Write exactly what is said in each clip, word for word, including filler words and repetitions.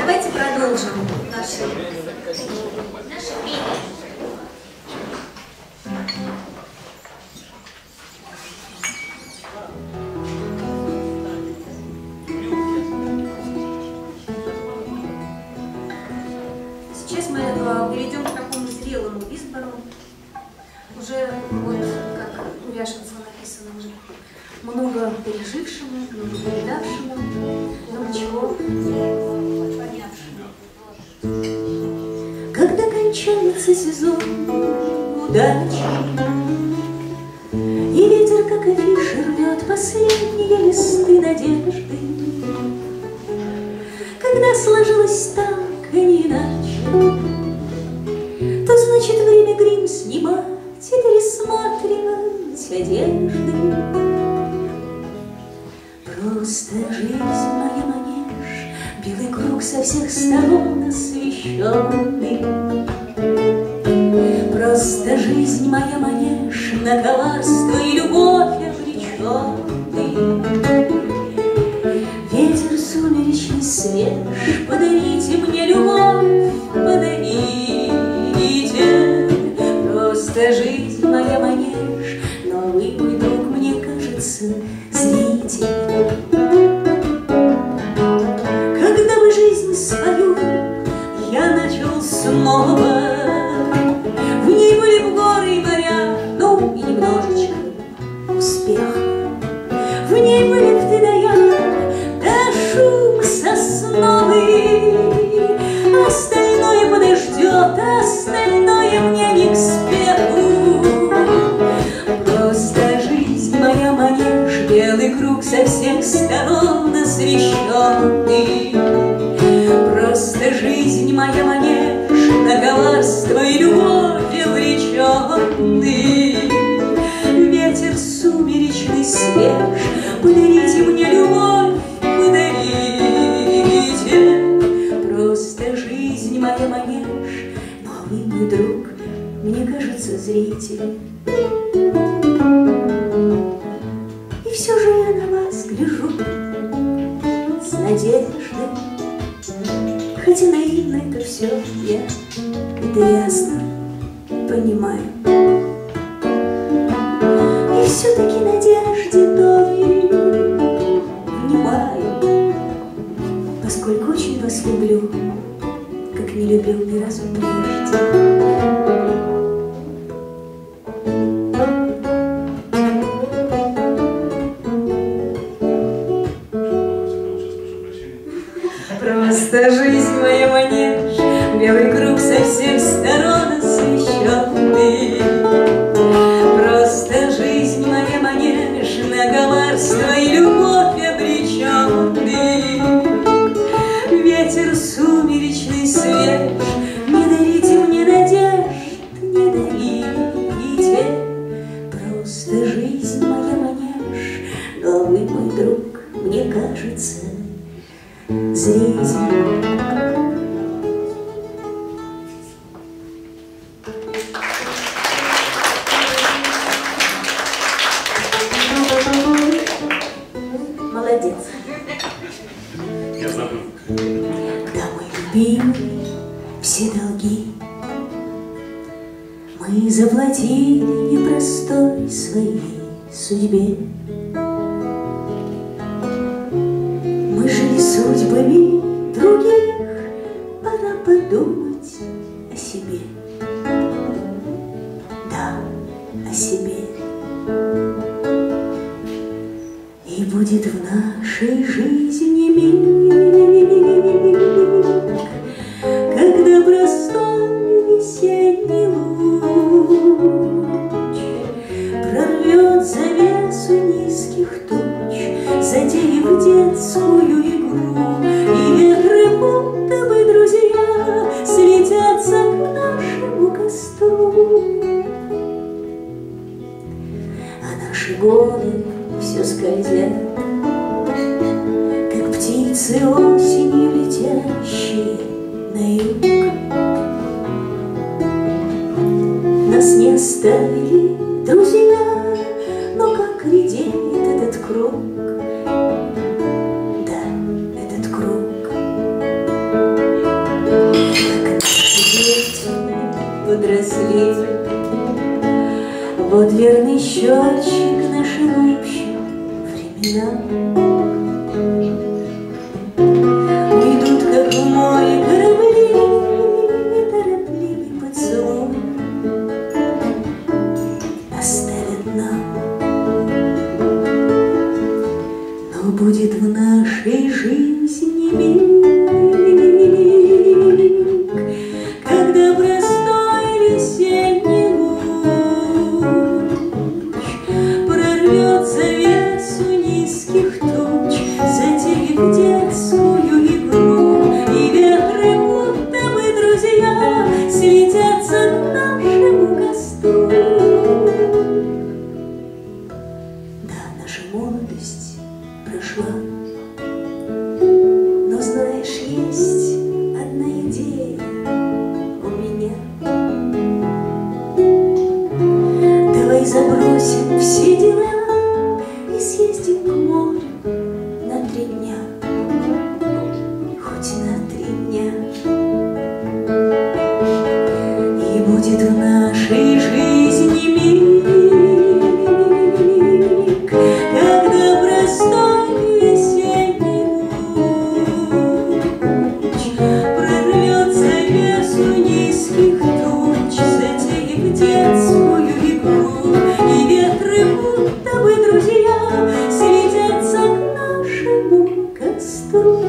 давайте продолжим наше, наше пение. Сейчас мы перейдем к такому зрелому избору. Уже, вот, как у Яшинцева написано, уже много пережившему, много передавшему, много чего понявшему. Когда кончается сезон удачи, и ветер, как афиша, рвет последние листы надежды, когда сложилось так, а не иначе, то значит время грим снимать и пересматривать одежды. Просто жизнь моя манеж, белый круг со всех сторон освещенный. Просто жизнь моя манеж, на коварство и любовь обреченный. Ветер сумеречный свеж, подарите мне любовь, подарите. Просто жизнь моя манеж, но вы, мой друг, мне кажется, зритель. Когда бы жизнь свою я начал снова, в ней были бы горы и моря, ну и немножечко успеха. В ней были бы ты да я, да шум сосновый. Остальное подождет, остальное мне не к спеху. Просто жизнь моя манеж, белый круг со всех сторон освещенный. Просто жизнь моя манеж, на коварство и любовь обреченный. Ветер сумеречный свеж, подарите мне любовь, подарите. Просто жизнь моя манеж, но вы, мой друг, мне кажется, зритель. И все же я на вас гляжу с надеждой, хотя наивно это все я, это ясно понимаю. И все-таки надежде той внимаю, поскольку очень вас люблю, как не любил ни разу прежде. Просто жизнь моя манеж, белый круг со всех сторон освещенный. Просто жизнь моя манеж, на коварство и любовь обреченный. Ветер сумеречный свеж, не дарите мне надежд, не дарите. Просто жизнь моя манеж, но вы, мой друг, мне кажется, зритель. Молодец. Я забыл. Да, мой любимый, все долги мы заплатили непростой своей судьбе. Мы жили судьбами других, пора подумать о себе. Да, о себе. И будет в нашей жизни миг, когда простой весенний луч прорвет завесу низких туч, затеяв детскую игру, и ветры, будто бы друзья, слетятся к нашему костру. А наши годы все скользят, как птицы осенью летящие на юг. Нас не оставили друзья, но как редеет этот круг, да, этот круг. свете. Вот верный счетчик нашим общим временам. Уйдут, как в море корабли, торопливый поцелуй оставят нам. Но будет в нашей жизни миг, когда простой весенний луч прорвет завесу низких туч, затеяв детскую игру, и ветры, будто бы друзья, слетятся к нашему костру. Да, наша молодость прошла, но знаешь, есть одна идея у меня. Давай забросим все дела и съездим к морю на три дня, хоть на три дня. И будет в нашей жизни миг, когда простой весенний луч прорвет завесу низких туч, затеяв детскую игру, и ветры, будто бы друзья, слетятся к нашему костру.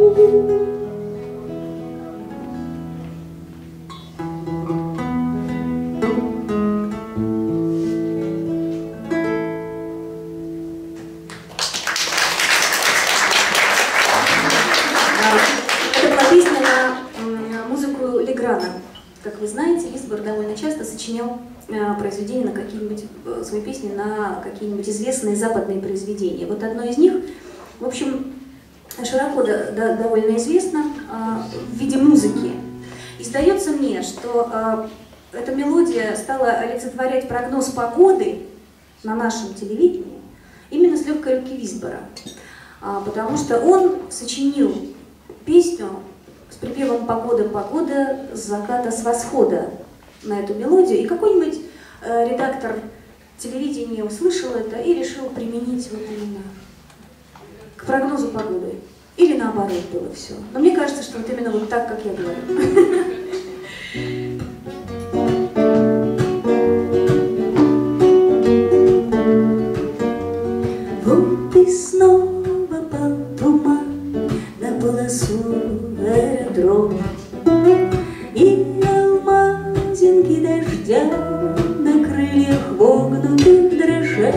Это была песня на м, музыку Леграна. Как вы знаете, Гинзбург довольно часто сочинял э, произведения на какие-нибудь, э, свои песни на какие-нибудь известные западные произведения. Вот одно из них, в общем, широко до, до, довольно известно э, в виде музыки. И сдается мне, что э, эта мелодия стала олицетворять прогноз погоды на нашем телевидении именно с легкой руки Висбора. А, потому что он сочинил песню с припевом «Погода, погода, с заката, с восхода» на эту мелодию. И какой-нибудь э, редактор телевидения услышал это и решил применить вот именно к прогнозу погоды. Или наоборот было все. Но мне кажется, что вот именно вот так, как я говорю. Вот и снова пал туман на полосу аэродрома, и алмазинки дождя на крыльях вогнутых дрожат.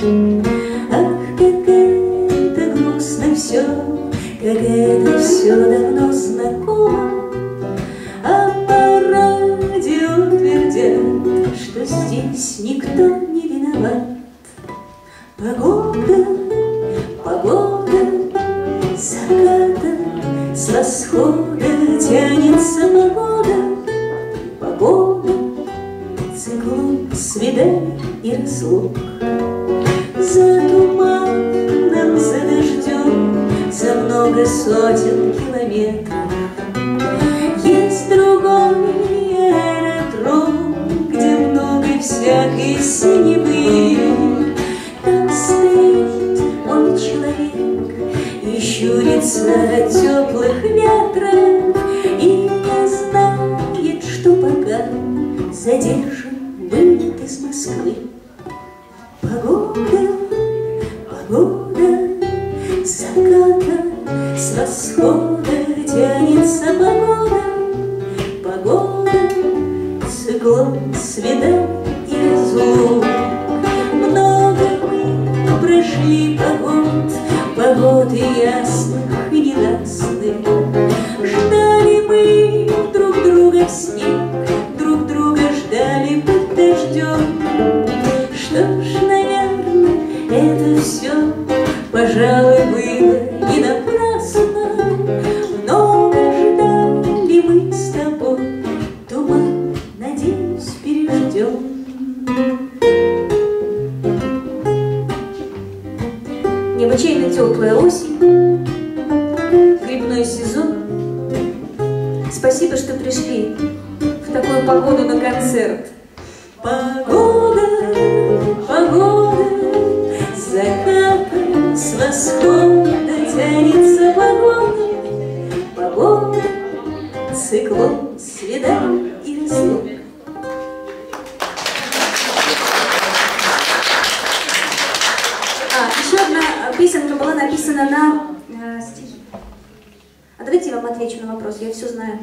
Ах, как это грустно все, как это все давно знакомо. А по радио твердят, что здесь никто не виноват. Погода, погода, с заката, с восхода тянется погода. Погода, циклон свиданий и разлук. За туманом, за дождем, за много сотен километров есть другой аэродром, где много всякой синевы. Там стоит мой человек и щурится от теплых ветров, и не знает, что пока задержан вылет из Москвы. Погода, погода, с заката, с восхода тянется погода. Погода, циклон свиданий и разлук. Много мы прошли погод, погоды ясных и ненастных. Ждали мы друг друга в снег, друг друга ждали под дождем. Что ж, наверное, это все, пожалуй, было не напрасно. Много ждали мы с тобой, туман, надеюсь, переждем. Необычайно теплая осень, грибной сезон. Спасибо, что пришли в такую погоду на концерт. Погода, погода, заката с восхода тянется погода, погода, циклон, свиданий и разлук. А, еще одна песенка была написана на э, стихи. А давайте я вам отвечу на вопрос, я все знаю.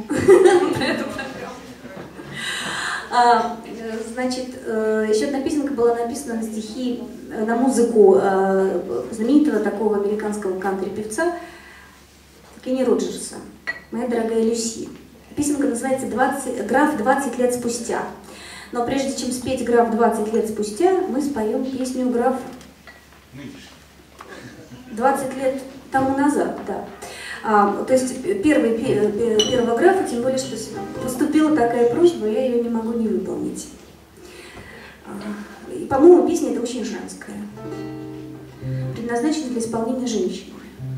А, значит, еще одна песенка была написана на стихи, на музыку знаменитого такого американского кантри-певца Кенни Роджерса, «Моя дорогая Люси». Песенка называется «Граф двадцать лет спустя». Но прежде чем спеть «Граф двадцать лет спустя», мы споем песню «Граф двадцать лет тому назад», да. А, то есть первый, первого графа, тем более, что поступила такая просьба, я ее не могу не выполнить. И, по-моему, песня эта очень женская, предназначена для исполнения женщин.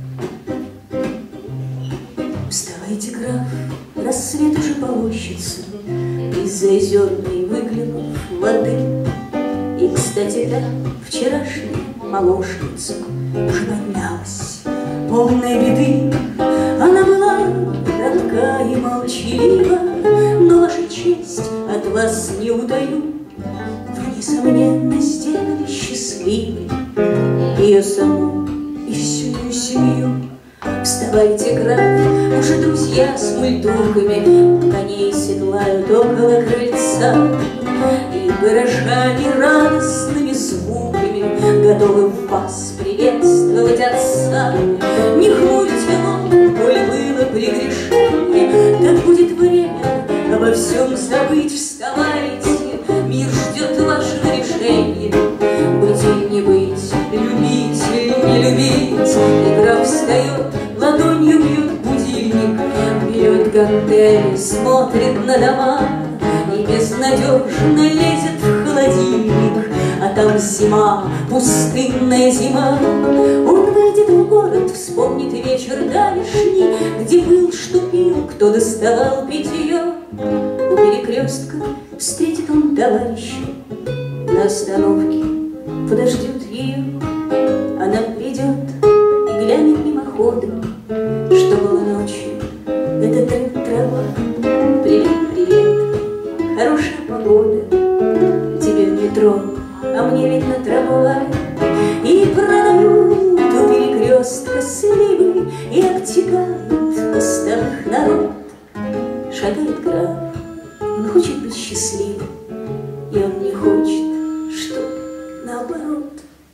Вставайте, граф, рассвет уже полощется, из-за озерной выглянув воды. И, кстати, да, вчерашняя молочница уже поднялась, полной беды. Она была кратка и молчалива, но ваша честь от вас не утаю. Вы, несомненно, сделали счастливой ее саму и всю ее семью. Вставайте, граф, уже друзья с мультурками коней седлают около крыльца, и горожане радостными звуками готовы вас приветствовать отца. Не хмурьте лоб, коль было прегрешение, так будет время обо всем забыть. Вставайте, мир ждет вашего решения, быть или не быть, любить или не любить. И граф встает, ладонью бьет будильник, берет гантели, смотрит на дома и безнадежно лезет в холодильник. А там зима, пустынная зима. Он выйдет в город, вспомнит вечер давешний, где был, что пил, кто доставал питье. У перекрестка встретит он товарища, на остановке подождет ее. Она придет и глянет мимоходом, что было ночью. Это трава. Привет, привет, хорошая погода. Тебе в метро, а мне ведь на трамвай. И продают у перекрестка сливы, и обтекает постовых народ. Шагает граф, он хочет быть счастливым, и он не хочет, что наоборот.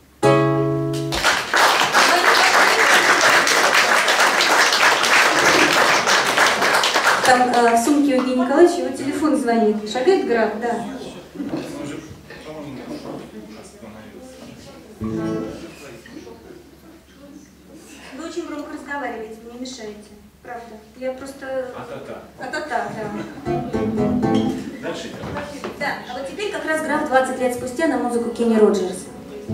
Там э, в сумке у Евгения Николаевича его телефон звонит. Шагает граф, да. Вы очень громко разговариваете, вы не мешаете. Правда. Я просто... А-та-та. А-та-та, да. Дальше. Да, а вот теперь как раз граф двадцать лет спустя на музыку Кенни Роджерса.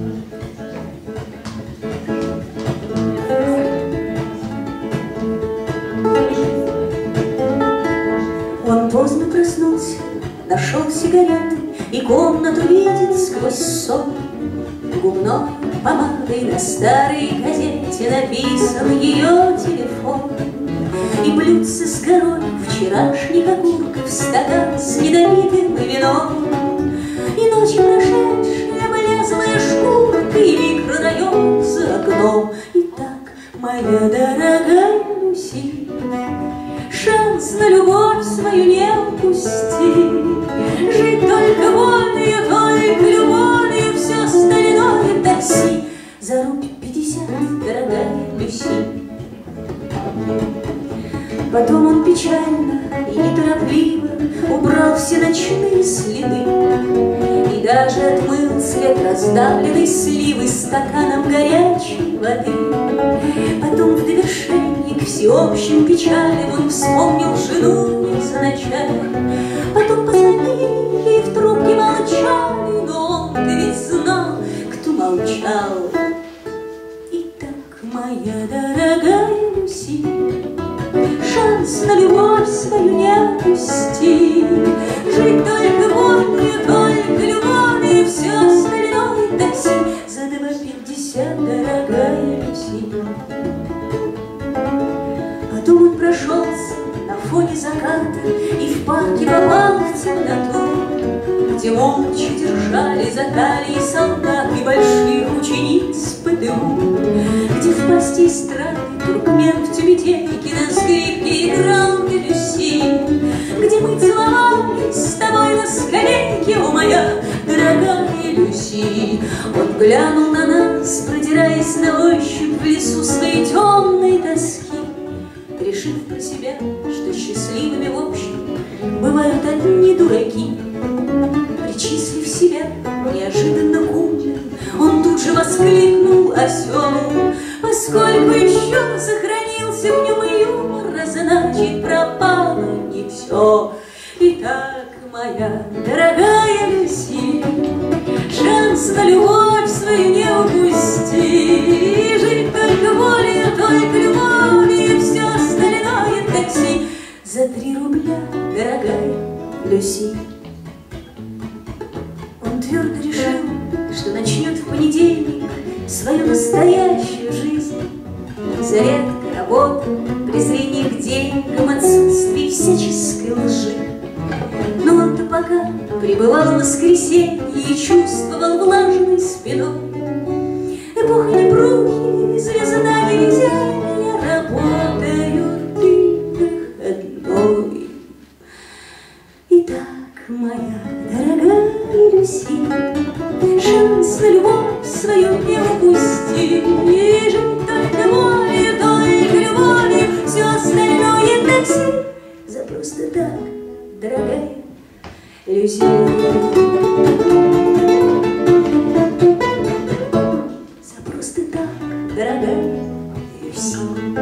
Он поздно проснулся, нашел сигареты и комнату видит сквозь сон. Губной помадой на старой газете написан ее телефон. И блюдце с горой вчерашних окурков, стакан с недопитым вином. И ночь прошедшая облезлая шкурка, и микрорайон за окном. Итак, моя дорогая Люси, шанс на любовь свою не упусти. Жить только волею, только любовью, все остальное такси. За рубль пятьдесят, дорогая Люси. Потом он печально и неторопливо убрал все ночные следы и даже отмыл след раздавленной сливы стаканом горячей воды. Потом в довершении к всеобщим печалям он вспомнил жену невзначай. Потом позвонили и в трубке молчали, но он-то ведь знал, кто молчал. Итак, моя дорогая Люси, шанс на любовь свою не опусти. Жить только волю, только любовь. фоне заката и в парке попал в темноту, где молча держали за талии солдат и больших учениц ПТУ, где в пасти эстрады туркмен в тюбетейке на скрипке играл Дебюсси, где мы целовались с тобой на скамейке, о моя дорогая Люси. Он глянул на нас, продираясь на ощупь в лесу своей темной тоски, решив про себя, что счастливыми в общем бывают одни дураки. Причислив себя неожиданно к умным, он тут же воскликнул осел: поскольку еще сохранился в нем и юмор, значит, пропало не все. Итак, моя дорогая Люси, шанс на любовь свою не упусти, жить только волей, только любовью, все остальное такси за три рубля, дорогая Люси. Он твердо решил, что начнет в понедельник свою настоящую жизнь. Зарядка, работа, презрение к деньгам, отсутствие всяческой лжи. Но он-то пока пребывал в воскресенье и чувствовал влажной спиной эпоха непрухи, звезда невезения работают и выходной. Итак, моя дорогая Люси, шанс на любовь свою не упусти, и жить только волей, только любовью, все остальное такси за просто так, дорогая Люси. За просто так, дорогая Люси.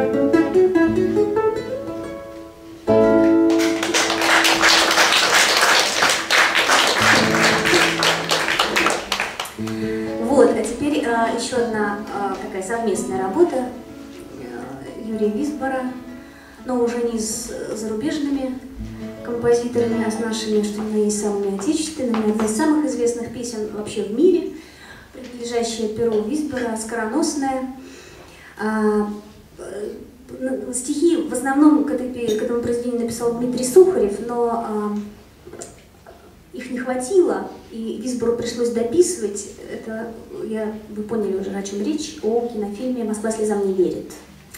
Вот, а теперь а, еще одна а, такая совместная работа а, Юрия Висбора, но уже не с зарубежными композиторами, а с нашими, что ни на есть, самыми отечественными. Одна из самых известных песен вообще в мире, принадлежащая перу Висбора, «Скороносная». А, стихи в основном к, этой, к этому произведению написал Дмитрий Сухарев, но а, их не хватило, и Висбору пришлось дописывать. Это, я, вы поняли уже, о чем речь, о кинофильме «Москва слезам не верит».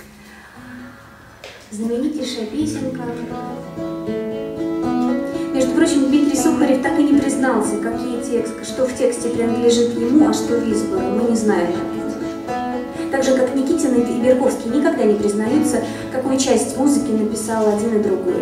Знаменитейшая песенка. Между прочим, Дмитрий Сухарев так и не признался, какие тексты, что в тексте принадлежит ему, а что Висбору. Мы не знаем. Так же, как Никитин и Берковский никогда не признаются, какую часть музыки написал один и другой.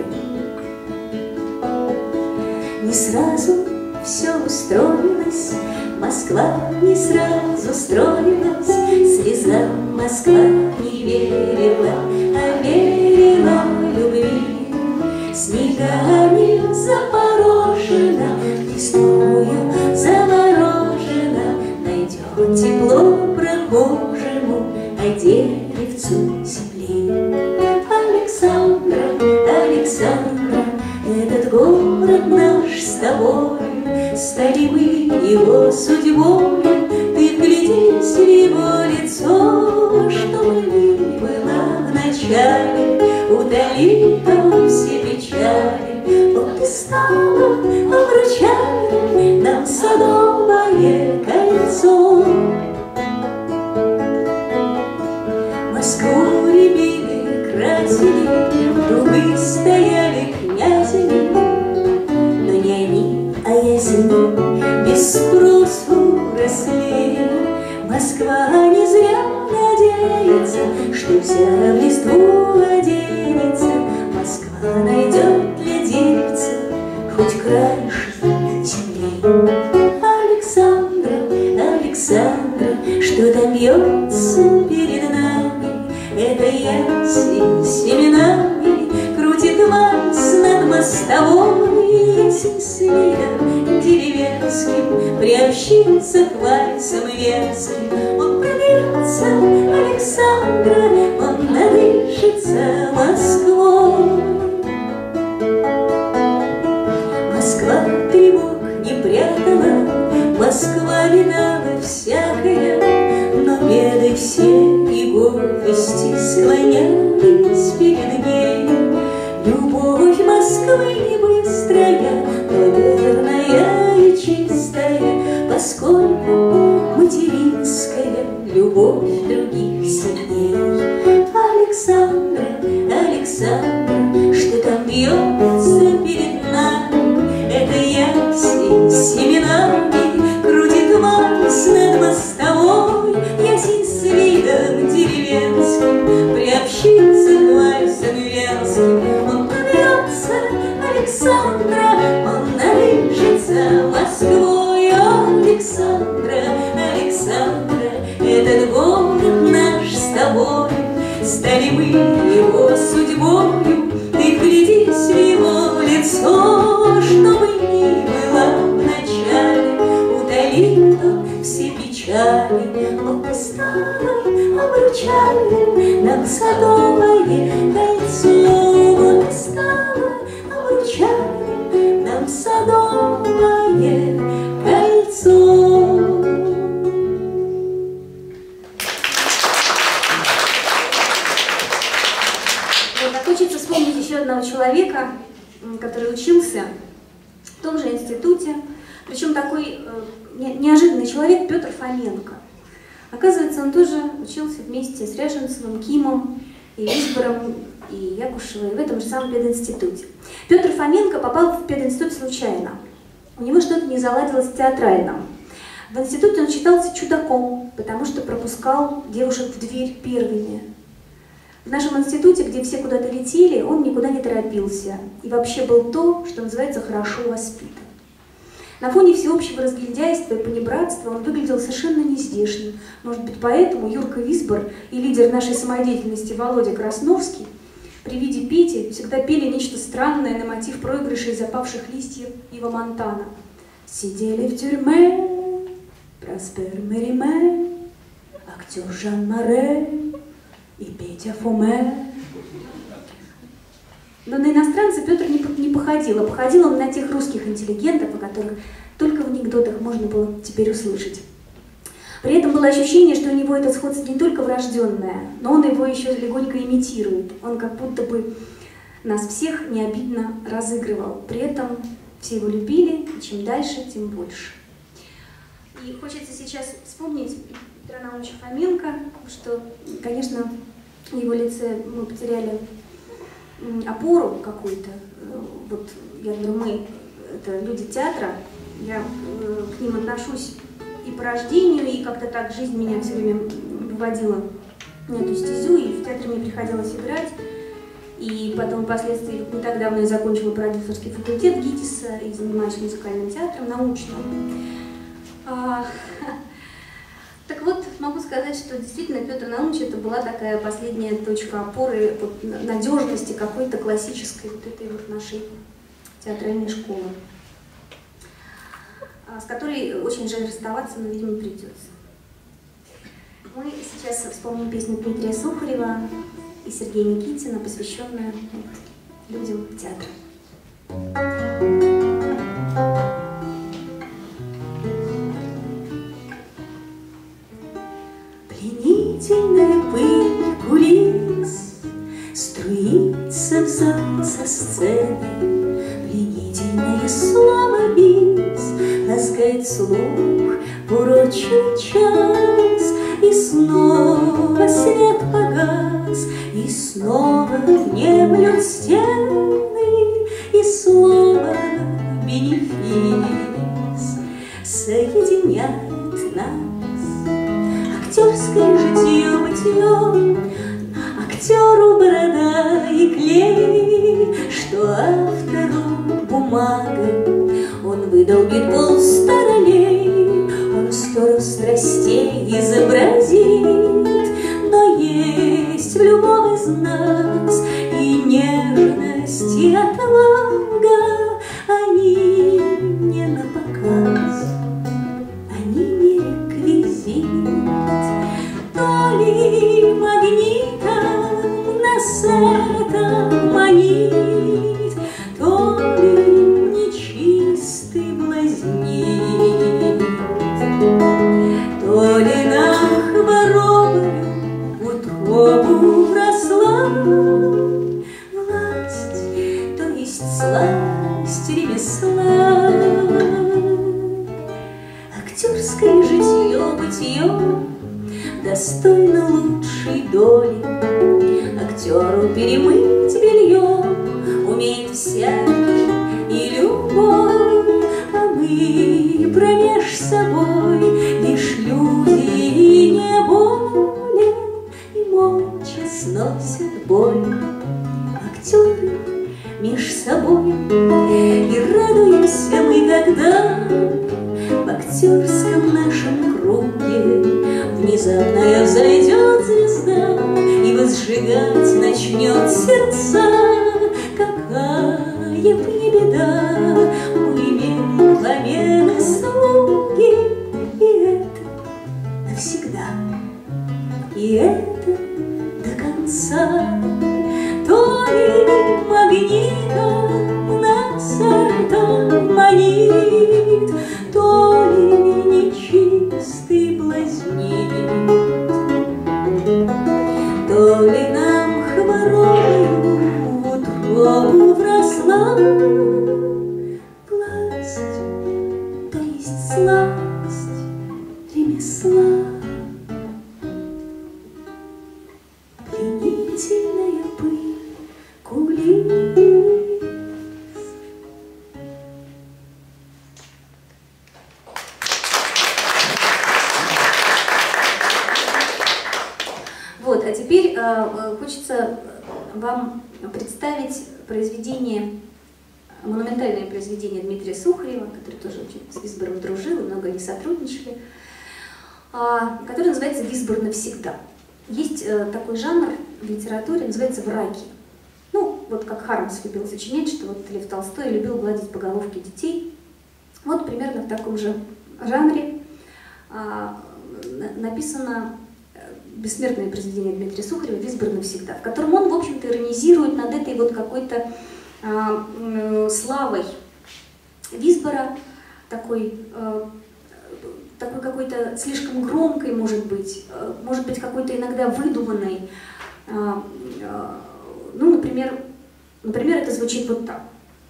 Не сразу все устроилось, Москва не сразу строилась, слезам Москва не верила, а верила любви. Снегами запорошена, листвою заморожена, найдет тепло прохожему, а деревцу земли. Александра, Александра, этот город наш с тобой, стали мы его судьбой. Ты вглядись в его лицо, что ли было в начале, удали там все печали. Вот и стало обручальным нам садовое кольцо. Москву рябили, красили, дубы стояли князями, но не они, а ясени без спросу росли. Москва не зря надеется, что вся в листву оденется. Москва найдет для деревца хоть краешек земли. Александра, Александра, что там бьется перед нами, это ясень семенами крутит вальс над мостовой. Ясень с видом деревенским приобщится к вальсам венским. Он проберется, Александра, он надышится Москвой. Москва тревог не прятала, Москва видала всякое, но беды все и горести склонялись перед ней. Любовь Любовь Москвы не быстрая, но верная и чистая, поскольку материнская любовь других сильней. Александра, Александра, что там бьется перед нами, это ясень семенами крутит вальс над мостовой. Ясень с видом деревенским приобщится к вальсам венским. Он проберется, Александра, он налижется Москвой. Александра, Александра, этот город наш с тобой, стали мы его судьбою. Ты вглядись в его лицо, что бы ни было вначале, утолит он все печали. Вот стало обручальным нам садовое кольцо, вот стало обручальным нам садовое кольцо. Хочется вспомнить еще одного человека, который учился в том же институте, причем такой э, неожиданный человек Петр Фоменко. Оказывается, он тоже учился вместе с Ряшенцевым, Кимом, и Висбором, и Якушевой в этом же самом пединституте. Петр Фоменко попал в пединститут случайно. У него что-то не заладилось в театральном. В институте он считался чудаком, потому что пропускал девушек в дверь первыми. В нашем институте, где все куда-то летели, он никуда не торопился. И вообще был то, что называется хорошо воспитан. На фоне всеобщего разгильдяйства и понебратства он выглядел совершенно нездешним. Может быть, поэтому Юрка Висбор и лидер нашей самодеятельности Володя Красновский при виде Пети всегда пели нечто странное на мотив проигрыша из опавших листьев Ива Монтана. Сидели в тюрьме Проспер Мериме, актер Жан Море и Петя Фоме. Но на иностранца Петр не походил, а походил он на тех русских интеллигентов, о которых только в анекдотах можно было теперь услышать. При этом было ощущение, что у него это сходство не только врожденное, но он его еще легонько имитирует. Он как будто бы нас всех не обидно разыгрывал. При этом все его любили, и чем дальше, тем больше. И хочется сейчас вспомнить Петра Наумовича Фоменко, что, конечно, в его лице мы потеряли опору какую-то. Вот, я говорю, мы, это люди театра, я э, к ним отношусь и по рождению, и как-то так жизнь меня все время выводила на эту стезю, и в театре мне приходилось играть. И потом впоследствии, не так давно я закончила продюсерский факультет ГИТИСа и занимаюсь музыкальным театром научным. А, так вот, могу сказать, что действительно Петр Наумович это была такая последняя точка опоры, вот, надежности какой-то классической вот этой вот нашей театральной школы, с которой очень жаль расставаться, но, видимо, придется. Мы сейчас вспомним песню Дмитрия Сухарева и Сергея Никитина, посвященную вот, людям театра. Пленительная пыль кулис струится в зал со сцены, пленительное слово бис ласкает слух в урочный час, и снова свет погас, и снова внемлют стены, и слово бенефис соединяет нас. Актерское житье-бытье, актеру борода и клей, что автору бумага, он выдолбит полсторолей, он сто страстей изобразит, но есть в любом из нас и нежность, и отвага, они не напоказ, они не реквизит. То ли магнитом нас это манит, то ли нечистый блазнит, то ли на хворобу утробу вросла власть, то сладость ремесла. Актерское житье-бытие достойно лучшей доли. Актеру перемыть белье умеет всякий и любой, а мы промеж собой лишь люди и не более, и молча сносят боль. Актеры меж собой, и радуемся мы, когда в актерском нашем круге внезапно взойдет звезда и возжигать начнет сердца. Какая б не беда, мы имеем пламенные слуги, и это навсегда, и это до конца. То ли магнитом нас артом манит, то ли нечистый блазнит, то ли нам хворою в утробу вросла власть, то есть слабость ремесла. Пленительная пыль кулис. Вот, а теперь э, хочется вам представить произведение, монументальное произведение Дмитрия Сухарева, который тоже очень с Висбором дружил, много они сотрудничали, э, который называется «Висбор навсегда». Есть э, такой жанр в литературе, называется «враки». Ну, вот как Хармс любил сочинять, что вот Лев Толстой любил гладить по головке детей. Вот примерно в таком же жанре э, написано бессмертное произведение Дмитрия Сухарева «Висбор навсегда», в котором он, в общем-то, иронизирует над этой вот какой-то э, э, славой Висбора, такой, э, такой какой-то слишком громкой, может быть, э, может быть, какой-то иногда выдуманной. Э, э, ну, например, например, это звучит вот так.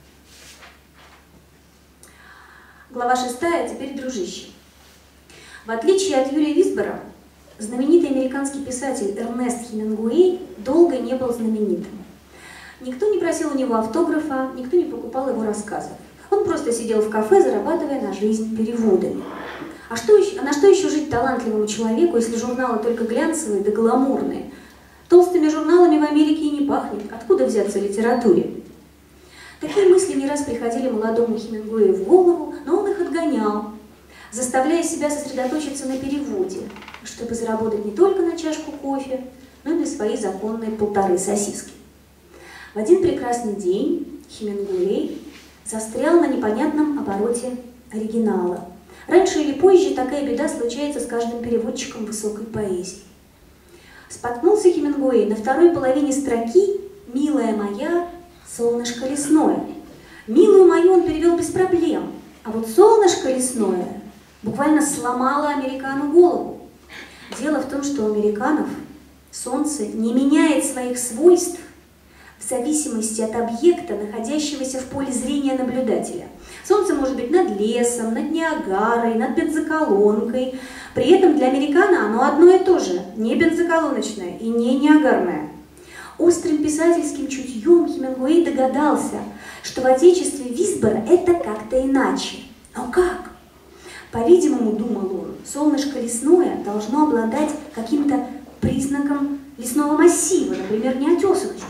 Глава шестая, теперь дружище. В отличие от Юрия Висбора, знаменитый американский писатель Эрнест Хемингуэй долго не был знаменитым. Никто не просил у него автографа, никто не покупал его рассказов. Он просто сидел в кафе, зарабатывая на жизнь переводами. А, что еще, а на что еще жить талантливому человеку, если журналы только глянцевые да гламурные? Толстыми журналами в Америке и не пахнет. Откуда взяться литературе? Такие мысли не раз приходили молодому Хемингуэю в голову, но он их отгонял, заставляя себя сосредоточиться на переводе, чтобы заработать не только на чашку кофе, но и на свои законные полторы сосиски. В один прекрасный день Хемингуэй застрял на непонятном обороте оригинала. Раньше или позже такая беда случается с каждым переводчиком высокой поэзии. Споткнулся Хемингуэй на второй половине строки «Милая моя, солнышко лесное». «Милую мою» он перевел без проблем, а вот «солнышко лесное» буквально сломало американу голову. Дело в том, что у американов солнце не меняет своих свойств в зависимости от объекта, находящегося в поле зрения наблюдателя. Солнце может быть над лесом, над Ниагарой, над бензоколонкой. При этом для американо оно одно и то же, не бензоколоночное и не ниагарное. Острым писательским чутьем Хемингуэй догадался, что в отечестве Висбора это как-то иначе. Но как? По-видимому, думал он, солнышко лесное должно обладать каким-то признаком лесного массива, например, неотесанностью.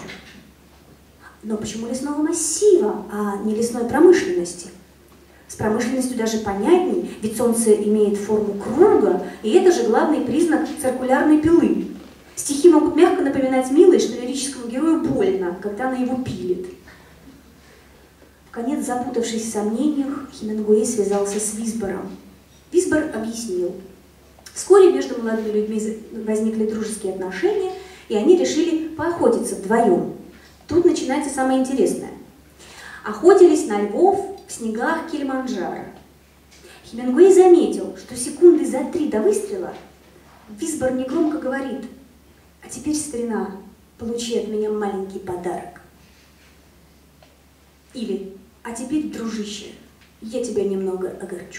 Но почему лесного массива, а не лесной промышленности? С промышленностью даже понятней, ведь солнце имеет форму круга, и это же главный признак циркулярной пилы. Стихи могут мягко напоминать милой, что лирическому герою больно, когда она его пилит. Вконец запутавшись в сомнениях, Хемингуэй связался с Висбором. Висбор объяснил. Вскоре между молодыми людьми возникли дружеские отношения, и они решили поохотиться вдвоем. Тут начинается самое интересное. Охотились на львов в снегах Килиманджаро. Хемингуэй заметил, что секунды за три до выстрела Висбор негромко говорит: «А теперь, старина, получи от меня маленький подарок». Или «А теперь, дружище, я тебя немного огорчу».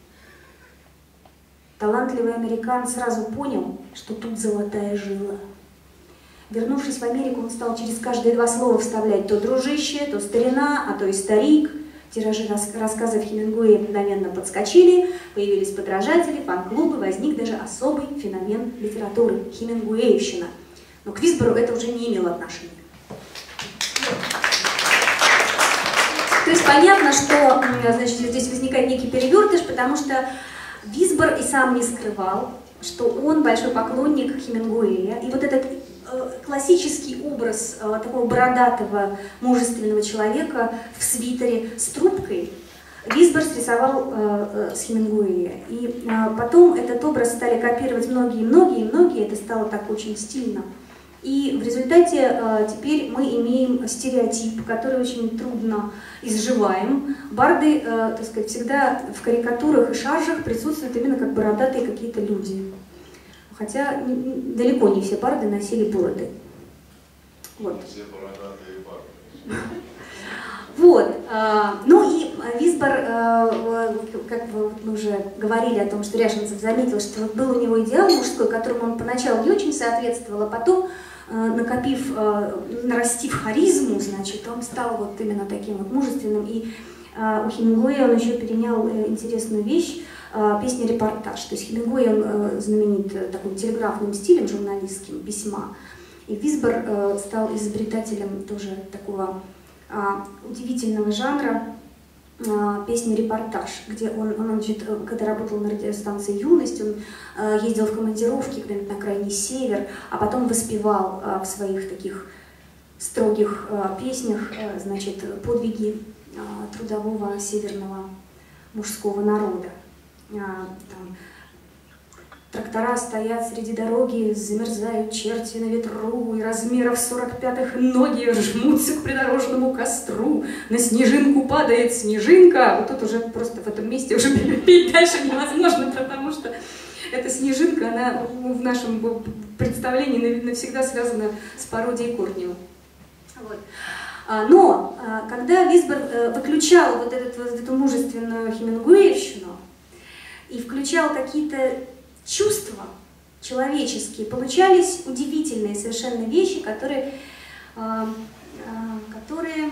Талантливый американ сразу понял, что тут золотая жила. Вернувшись в Америку, он стал через каждые два слова вставлять то «дружище», то «старина», а то и «старик». Тиражи рас рассказов Хемингуэя мгновенно подскочили, появились подражатели, фан-клубы, возник даже особый феномен литературы – хемингуэевщина. Но к Висбору это уже не имело отношения. То есть понятно, что значит, здесь возникает некий перевертыш, потому что Висбор и сам не скрывал, что он большой поклонник Хемингуэя. И вот этот э, классический образ э, такого бородатого, мужественного человека в свитере с трубкой Висбор срисовал э, э, с Хемингуэя. И э, потом этот образ стали копировать многие-многие-многие, это стало так очень стильно. И в результате э, теперь мы имеем стереотип, который очень трудно изживаем. Барды, э, так сказать, всегда в карикатурах и шаржах присутствуют именно как бородатые какие-то люди. Хотя не, далеко не все барды носили бороды. Вот. Все бородатые барды. Вот. Э, ну и Висбор, э, как мы уже говорили о том, что Ряшенцев заметил, что был у него идеал мужской, которому он поначалу не очень соответствовал, а потом, накопив, нарастив харизму, значит, он стал вот именно таким вот мужественным. И у Хемингуэя он еще перенял интересную вещь, песня-репортаж. То есть Хемингуэй, он знаменит таким телеграфным стилем журналистским, письма. И Висбор стал изобретателем тоже такого удивительного жанра, песня-репортаж, где он, он, значит, когда работал на радиостанции «Юность», он э, ездил в командировки куда-нибудь на крайний север, а потом воспевал э, в своих таких строгих э, песнях э, значит, подвиги э, трудового северного мужского народа. Э, там, трактора стоят среди дороги, замерзают черти на ветру, и размеров сорок пятых ноги жмутся к придорожному костру. На снежинку падает снежинка. Вот тут уже просто в этом месте уже петь дальше невозможно, потому что эта снежинка, она в нашем представлении навсегда связана с пародией Кортнева. Вот. Но когда Висбор выключал вот, этот, вот эту мужественную хемингуэевщину и включал какие-то чувства человеческие, получались удивительные совершенно вещи, которые, э, э, которые,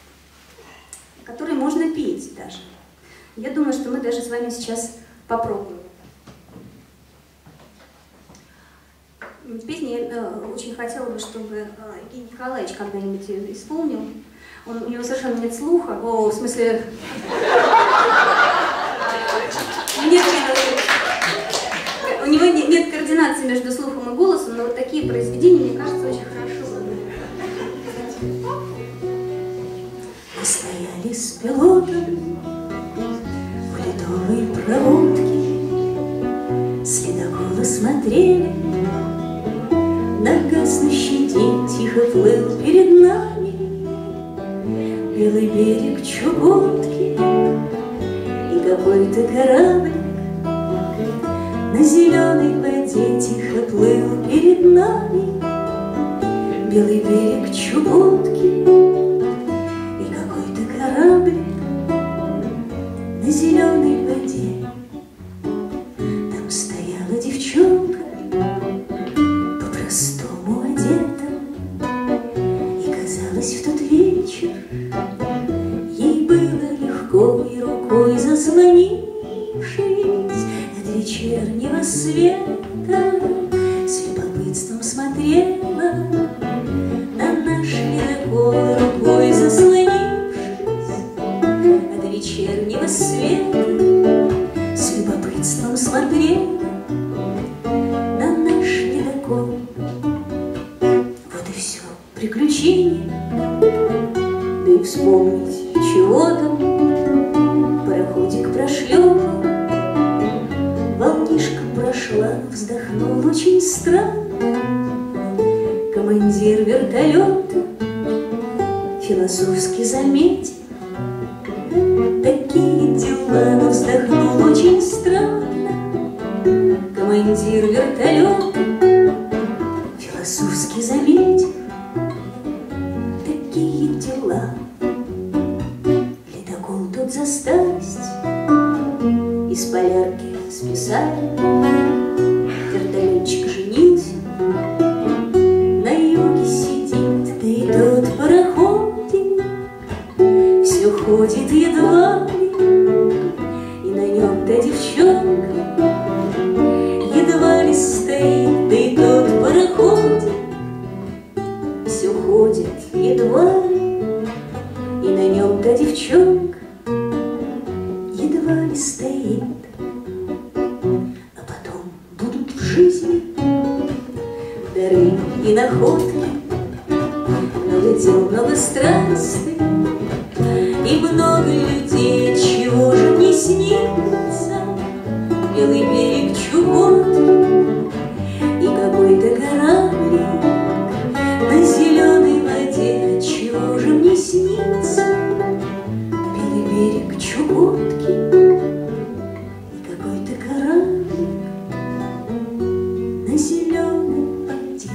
которые можно петь даже. Я думаю, что мы даже с вами сейчас попробуем. Песни я э, очень хотела бы, чтобы э, Евгений Николаевич когда-нибудь ее исполнил. Он, у него совершенно нет слуха, о, в смысле... Нет, у него нет координации между слухом и голосом, но вот такие произведения, мне кажется, очень хорошо. Мы стояли с пилотом в ледовой проводке, следоколы смотрели, на гаснущий день тихо плыл перед нами белый берег Чукотки и какой-то корабль. На зеленой воде тихо плыл перед нами белый берег Чукотки и какой-то корабль на зеленой воде. Там стояла девчонка, по-простому одета, и казалось в тот вечер ей было легко и рукой заслонившись вечернего света, с любопытством смотрела на наш ледокол, рукой заслонившись от вечернего света, с любопытством смотрела на наш ледокол. Вот и все приключение, да и вспомнить чего там, пароходик прошлепал, волнишка прошла, вздохнул очень странно командир вертолета, философски заметил такие дела, но вздохнул очень странно командир вертолета, философски заметил такие дела. за старость из полярки списали. Вертолетчик женился, на юге сидит, да и тот пароходик все ходит едва ли, и на нем та девчонка едва ли стоит, да и тот пароходик все ходит едва ли, и на нем та девчонка едва ли стоит. А потом будут в жизни дары и находки, много дел, много страстей и много людей, чего же не снится. Белый берег Чукотки и какой-то кораблик на зеленой воде, чего же мне снится. Белый берег Чукотки и какой-то кораблик на зеленой воде.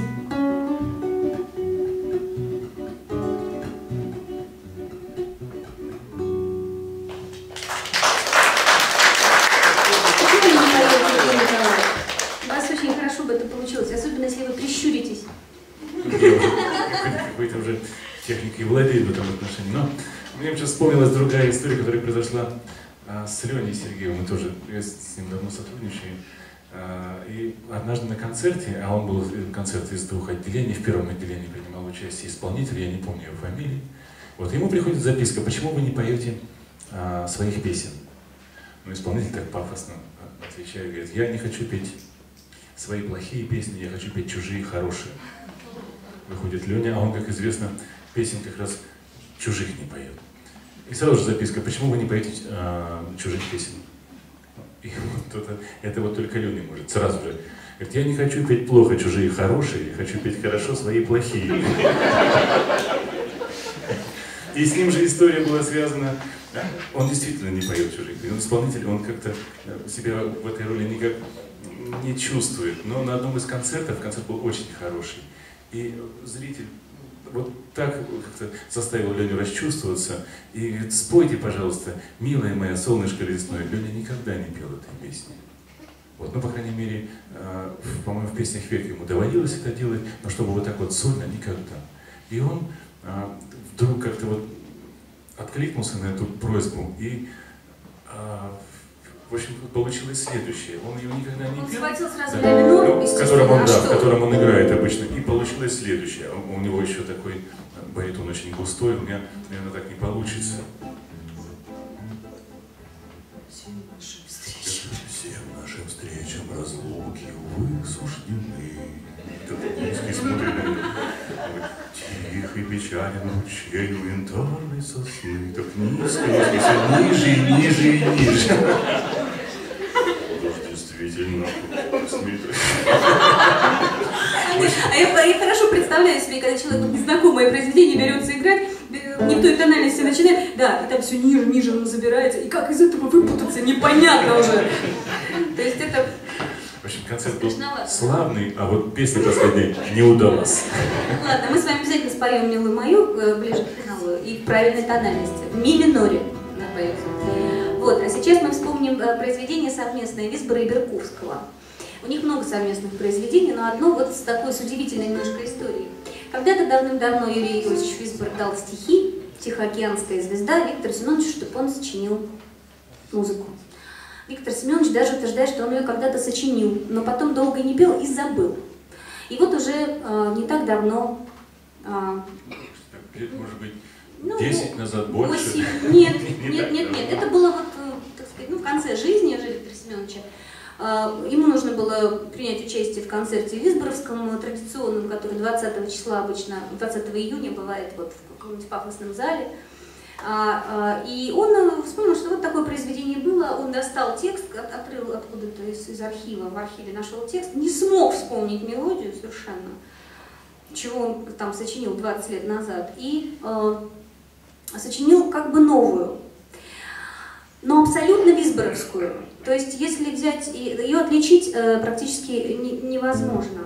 У вас очень хорошо бы это получилось, особенно если вы прищуритесь. Какой-то уже техникой владеет в этом отношении. Но мне сейчас вспомнилась другая история, которая произошла а, с Леней Сергеевым. Мы тоже я с ним давно сотрудничаем. А, и однажды на концерте, а он был концерт из двух отделений, в первом отделении принимал участие исполнитель, я не помню его фамилии. Вот ему приходит записка: почему вы не поете а, своих песен? Ну, исполнитель так пафосно отвечает, говорит: я не хочу петь свои плохие песни, я хочу петь чужие хорошие. Выходит Леня, а он, как известно, песен как раз чужих не поет. И сразу же записка: почему вы не поете а, чужих песен? И вот это, это вот только Леня может сразу же. Говорит: я не хочу петь плохо чужие хорошие, я хочу петь хорошо свои плохие. И с ним же история была связана. Он действительно не поет чужих песен. Он исполнитель, он как-то себя в этой роли никак не чувствует. Но на одном из концертов, концерт был очень хороший. И зритель вот так как-то заставил Леню расчувствоваться и говорит: спойте, пожалуйста, милая моя, солнышко лесное. Леня никогда не пел этой песни. Вот, ну, по крайней мере, э, по-моему, в песнях века ему доводилось это делать, но чтобы вот так вот сольно никогда. И он э, вдруг как-то вот откликнулся на эту просьбу, и э, в общем, получилось следующее. Он ее никогда не Он пел. схватил сразу Да. ля минор, Ну, в котором он, а да, что? в котором он играет обычно. И получилось следующее. У, у него еще такой баритон очень густой, у меня, наверное, так не получится. Всем нашим встречам разлуки вы суждены. Этот низкий смотрит на меня. Тихий, печален ручей у янтарной сосны. Так низко, низко, ниже, ниже и ниже. Действительно, А я, я хорошо представляю себе, когда человек вот незнакомое произведение берется играть, не в той тональности начинает, да, и там все ниже, ниже он забирается, и как из этого выпутаться, непонятно уже. То есть это... В общем, концерт был славный, а вот песня последняя не удалась. Ладно, мы с вами обязательно споем «Милую мою» ближе к финалу и в правильной тональности, в ми миноре напоется. Вот, а сейчас мы вспомним произведение совместное Висбора и Берковского. У них много совместных произведений, но одно вот с такой с удивительной немножко историей. Когда-то давным-давно Юрий Иосифович Висбор дал стихи, «Тихоокеанская звезда», Виктору Семеновичу, чтобы он сочинил музыку. Виктор Семенович даже утверждает, что он ее когда-то сочинил, но потом долго не пел и забыл. И вот уже э, не так давно... Э, Лет, может быть, ну, десять назад, больше? восемь. Нет, нет, нет, нет. Это было вот, так сказать, ну, в конце жизни уже Виктора Семеновича. Ему нужно было принять участие в концерте Висборовском, традиционном, который двадцатого числа обычно, двадцатого июня бывает вот в каком-нибудь пафосном зале. И он вспомнил, что вот такое произведение было, он достал текст, открыл откуда-то из, из архива, в архиве нашел текст, не смог вспомнить мелодию совершенно, чего он там сочинил двадцать лет назад, и э, сочинил как бы новую, но абсолютно висборовскую. То есть, если взять, ее отличить э, практически не, невозможно.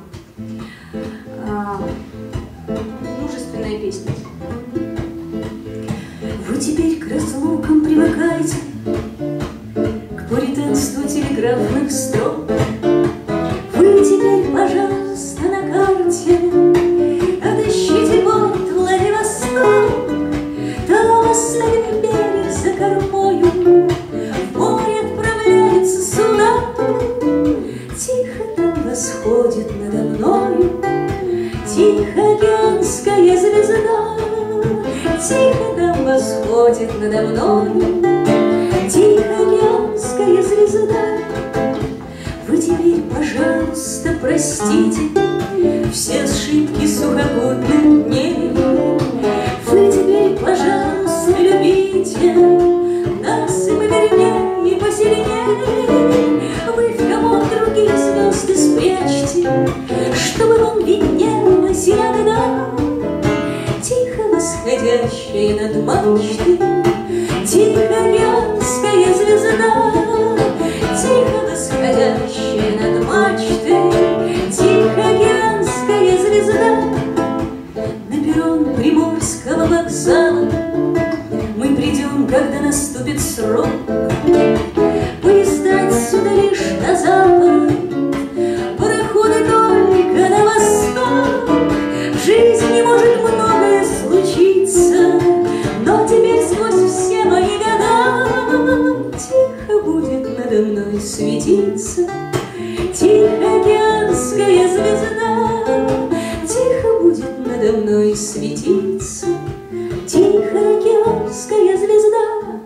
Э, мужественная песня. В Вы теперь к разлукам привыкаете, к пуританству телеграфных строк. Вы теперь, пожалуйста, на карте отыщите порт Владивосток. Там оставим берег за кормою, в море отправляется суда. Тихо там восходит надо мною Тихоокеанская звезда. Тихо там восходит надо мною Тихоокеанская звезда. Вы теперь, пожалуйста, простите все ошибки сухопутных дней. Вы теперь, пожалуйста, любите нас и повернее, и посильнее. Вы в комок другие звезды спрячьте, чтобы вам виднелась иногда тихо восходящая над мачтой Тихоокеанская звезда. Тихо восходящая над мачтой Тихоокеанская звезда. На перрон Приморского вокзала мы придем, когда наступит срок. Поезда отсюда лишь на запад, пароходы только на восток. В жизни может многое случиться, но теперь сквозь все мои года тихо будет надо мной светиться Тихоокеанская звезда. Тихо будет надо мной светиться Тихоокеанская звезда.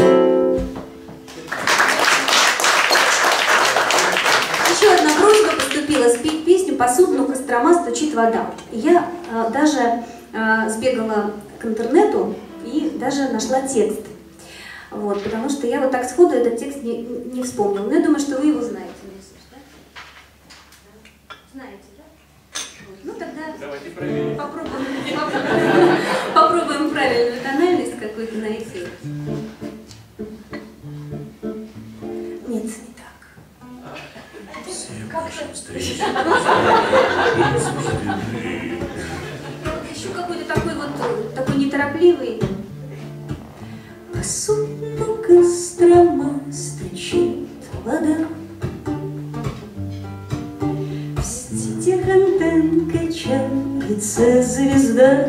Еще одна просьба поступила спеть песню «По судну Кострома стучит вода». Я э, даже э, сбегала к интернету и даже нашла текст. Вот, потому что я вот так сходу этот текст не, не вспомнила. Но я думаю, что вы его знаете. Знаете, да? Вот. Ну тогда Давайте проверим. попробуем, попробуем, попробуем правильную тональность какую-то найти. Нет, не так. Всем нашим встречам. Еще какой-то такой вот, такой неторопливый. По судну Кострома стучит вода, в сетях антенн качается звезда.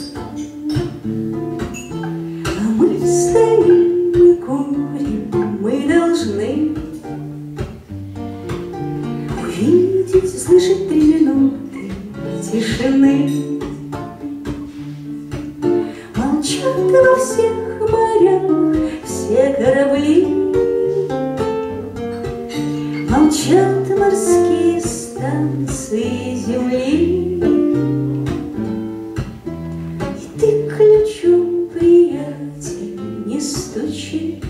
А мы стоим и курим, мы должны увидеть, услышать три минуты тишины. Молчат во всех морях все корабли, молчат морские станции земли. И ты ключом, приятель, не стучи,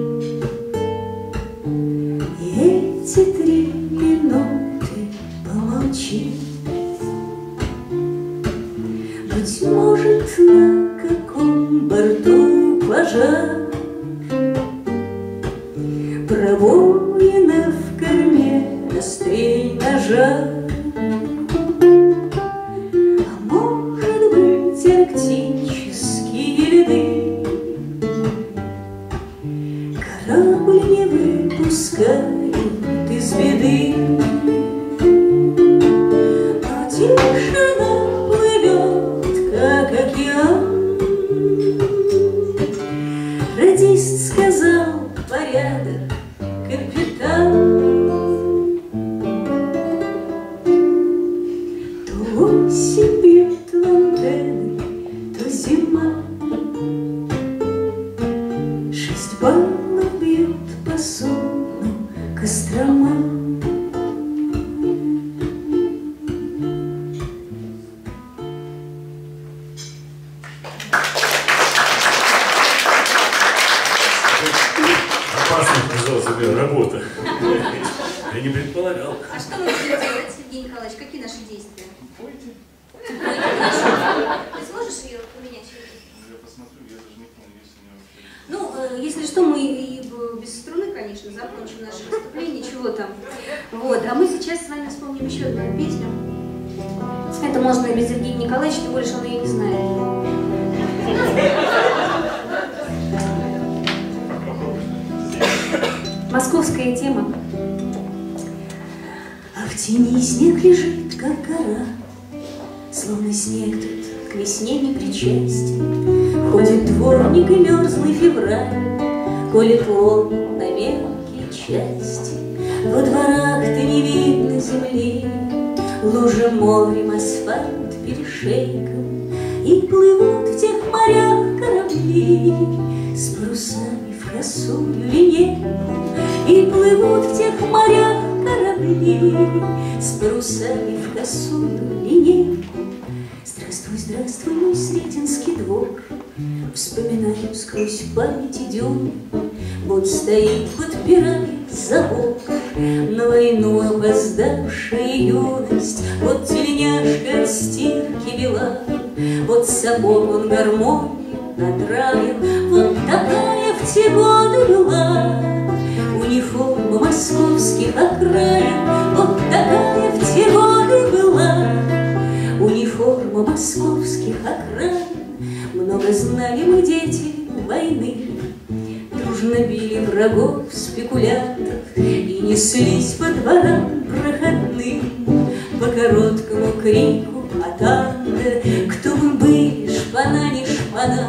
и эти три минуты помолчи. Быть может, на каком борту пожар, пробоина в корме, острей ножа. А может быть, арктические льды корабль не выпускают из беды. Но тишина плывет, как океан. Радист сказал: порядок, капитан. То осень бьет в антенны, то зима. Шесть баллов бьет по судну Кострома. Опасная, казалось бы, работа. Я не предполагал. А что мы будем делать, Сергей Николаевич? Какие наши действия? Пойте. Ты сможешь ее поменять? Я посмотрю, я даже не помню, если у меня вообще... Ну, э, если что, мы и без струны, конечно, закончим наше выступление, чего там. Вот, а мы сейчас с вами вспомним еще одну песню. Это можно и без Евгения Николаевича, тем более, что он ее не знает. Московская тема. А в тени снег лежит, как гора, словно снег тут к весне не причастен. Ходит дворник и мерзлый февраль, колет лом на мелкие части. Во дворах-то не видно земли, лужа морем, асфальт перешейком, и плывут в тех морях корабли с парусами в косую линейку. И плывут в тех морях корабли с парусами в косую линейку. Здравствуй, здравствуй, мой Сретенский двор, вспоминаю сквозь память идем. Вот стоит, подпирает забор, на войну опоздавшая юность. Вот тельняшка от стирки бела, вот сапог он гармонию надраен. Вот такая в те годы была униформа московских окраин. Вот такая в те годы была униформа московских окраин. Много знали мы, дети войны, дружно били врагов, спекулянтов, и неслись по дворам проходным по короткому крику атанга. Кто мы были, шпана не шпана,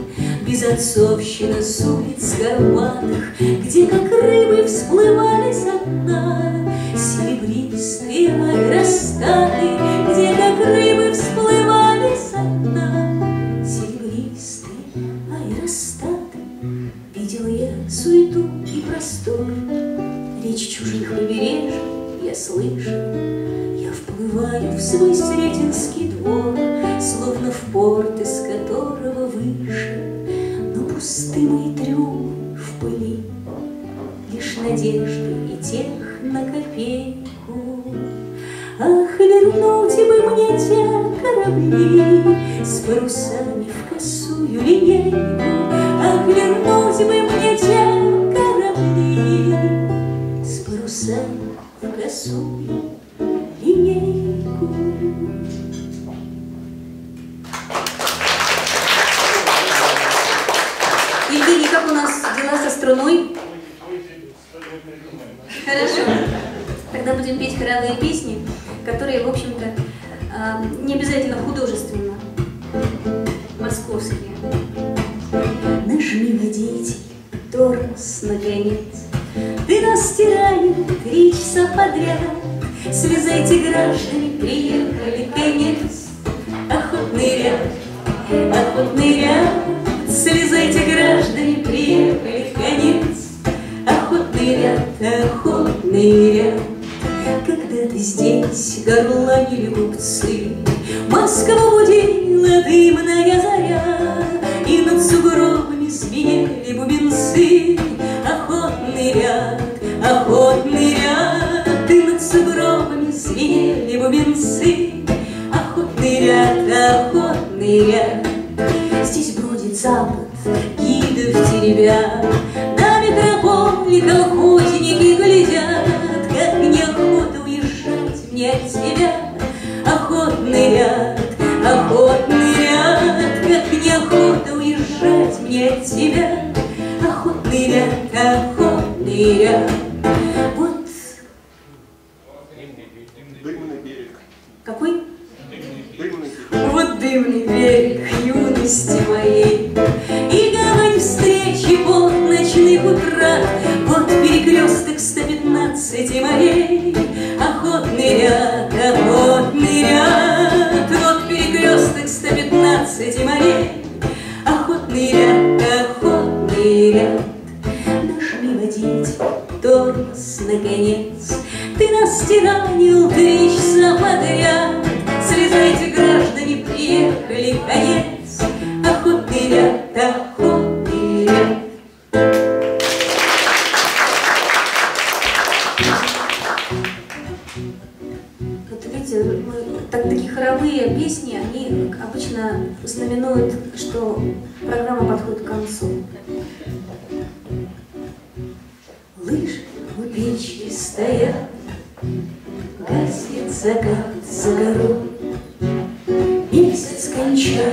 безотцовщина с улиц горбатых, где как рыбы всплывали со дна серебристые аэростаты, где как рыбы всплывали со дна серебристые аэростаты. Видел я суету и простор, речь чужих побережий я слышу. Я вплываю в свой Сретенский двор, словно в порт, из которого выше, но пусты мои трюмы в пыли, лишь надежды и тех на копейку. Ах, вернуть бы мне те корабли с парусами в косую линейку. Ах, вернуть бы мне те корабли с парусами в косую линейку. Евгений, как у нас дела со струной? Хорошо. Тогда будем петь хоровые песни, которые, в общем-то, не обязательно художественно, московские. Нажми, водитель, тормоз, наконец. Ты нас тиранил три часа подряд. Слезайте, граждане, приехали, конец. Охотный ряд, охотный ряд. Слезайте, граждане, приехали, конец. Охотный ряд, охотный ряд. Когда-то здесь горланили купцы, Москва будила дымная заря, и над сугробами звенели бубенцы. Охотный ряд, охотный ряд, и над сугробами звенели бубенцы. Охотный ряд, охотный ряд. Здесь бродит запад, гидов теребя, на метрополе колхозники глядят. Как неохота уезжать мне от тебя. Охотный ряд, охотный ряд. Как неохота уезжать мне от тебя. Охотный ряд, охотный ряд. Вот Дымный берег. Какой? Дымный. Вот дымный берег юности моей, и гавань встречи под ночных утрат. Вот перекресток сто пятнадцати морей. Охотный ряд, охотный ряд. Вот перекресток сто пятнадцати морей. Охотный ряд, охотный ряд. Нажми, водитель, тормоз, наконец. Ты нас тиранил три часа подряд. Слезайте, граждане, приехали, конец. Охотный ряд, охотный ряд. Вот видите, мы, так, такие хоровые песни, они обычно знаменуют, что программа подходит к концу. Лыжи у печки стоят, гаснет закат за горой. Месяц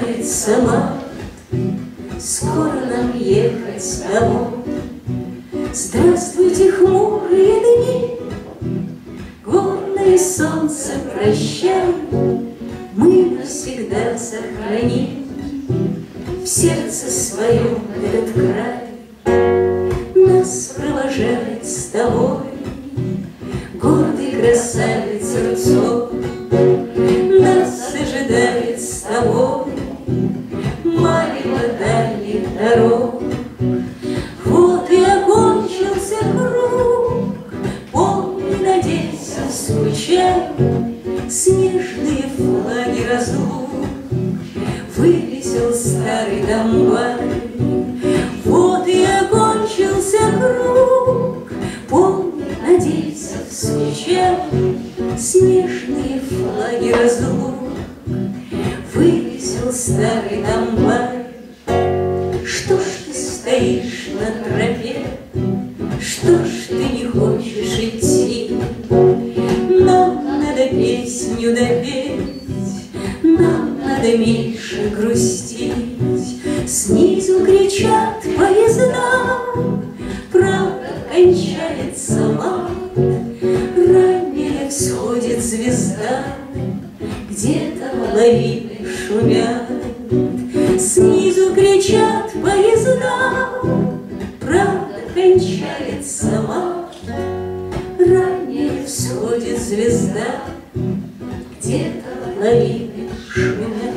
кончается март, скоро нам ехать домой. Здравствуйте, хмурые дни, горное солнце, прощай, мы навсегда сохраним в сердце своем этот край. Нас провожает с тобой гордый красавец Рубцов, нас ожидает с тобой марево дальних дорог. Вот и окончился круг, помни, надейся, скучай, снежные флаги разлук вывесил старый трамвай. Вот и окончился круг, помни, надейся, скучай, снежные флаги разлук вывесил старый трамвай. Что ж ты стоишь на тропе, что ж ты не хочешь идти? Нам надо песню допеть, нам надо меньше грустить. Снизу кричат поезда, правда кончается мат, ранее всходит звезда, где-то лавины шумят. Снизу кричат поезда, правда кончается мат, ранее всходит звезда, где-то лавины шумят.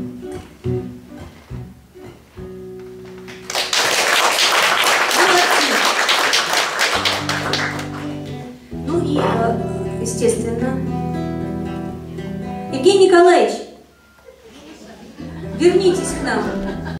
Ну и, естественно, Евгений Николаевич, вернитесь к нам.